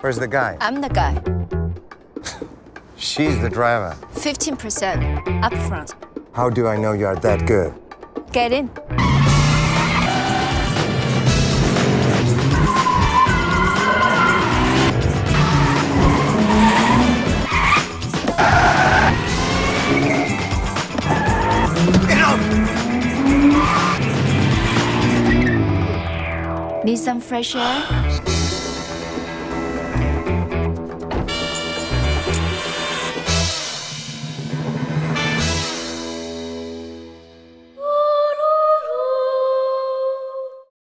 Where's the guy? I'm the guy. She's the driver. 15% up front. How do I know you are that good? Get in. Need some fresh air?